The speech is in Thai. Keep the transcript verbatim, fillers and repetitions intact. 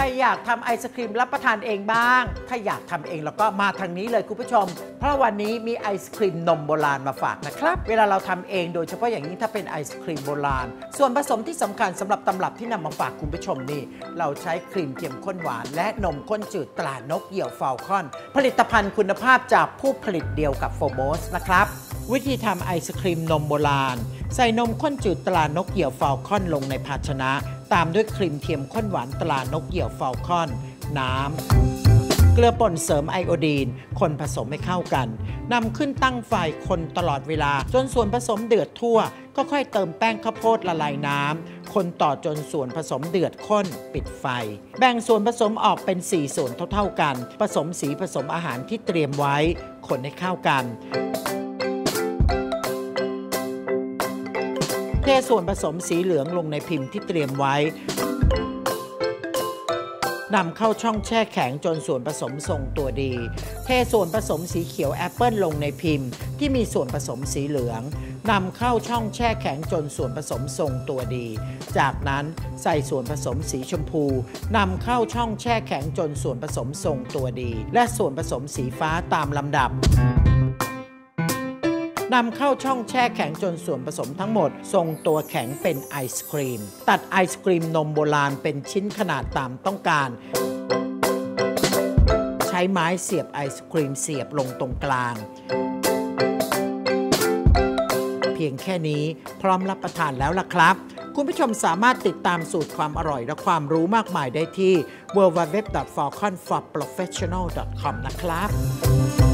อยากทำไอศครีมรับประทานเองบ้างถ้าอยากทำเองแล้วก็มาทางนี้เลยคุณผู้ชมเพราะวันนี้มีไอศครีมนมโบราณมาฝากนะครับเวลาเราทำเองโดยเฉพาะอย่างนี้ถ้าเป็นไอศครีมโบราณส่วนผสมที่สำคัญสำหรับตำรับที่นำมาฝากคุณผู้ชมนี่เราใช้ครีมเทียมข้นหวานและนมข้นจืดตรานกเหยี่ยวฟาลคอนผลิตภัณฑ์คุณภาพจากผู้ผลิตเดียวกับโฟโมสนะครับวิธีทำไอศครีมนมโบราณใส่นมข้นจืดตรานกเหยี่ยวฟาลคอนลงในภาชนะตามด้วยครีมเทียมข้นหวานตรานกเหยี่ยวฟาลคอนน้ำเกลือป่นเสริมไอโอดีนคนผสมให้เข้ากันนำขึ้นตั้งไฟคนตลอดเวลาจนส่วนผสมเดือดทั่วก็ค่อยเติมแป้งข้าวโพดละลายน้ำคนต่อจนส่วนผสมเดือดข้นปิดไฟแบ่งส่วนผสมออกเป็นสี่ส่วนเท่าๆกันผสมสีผสมอาหารที่เตรียมไว้คนให้เข้ากันเทส่วนผสมสีเหลืองลงในพิมพ์ที่เตรียมไว้นำเข้าช่องแช่แข็งจนส่วนผสมทรงตัวดีเทส่วนผสมสีเขียวแอปเปิลลงในพิมพ์ที่มีส่วนผสมสีเหลืองนำเข้าช่องแช่แข็งจนส่วนผสมทรงตัวดีจากนั้นใส่ส่วนผสมสีชมพูนำเข้าช่องแช่แข็งจนส่วนผสมทรงตัวดีและส่วนผสมสีฟ้าตามลำดับนำเข้าช่องแช่แข็งจนส่วนผสมทั้งหมดทรงตัวแข็งเป็นไอศครีมตัดไอศครีมนมโบราณเป็นชิ้นขนาดตามต้องการใช้ไม้เสียบไอศครีมเสียบลงตรงกลางเพียงแค่นี้พร้อมรับประทานแล้วล่ะครับคุณผู้ชมสามารถติดตามสูตรความอร่อยและความรู้มากมายได้ที่ ดับเบิลยู ดับเบิลยู ดับเบิลยู ดอท ฟาลคอน ฟอร์ โปรเฟชชั่นอล ดอท คอม นะครับ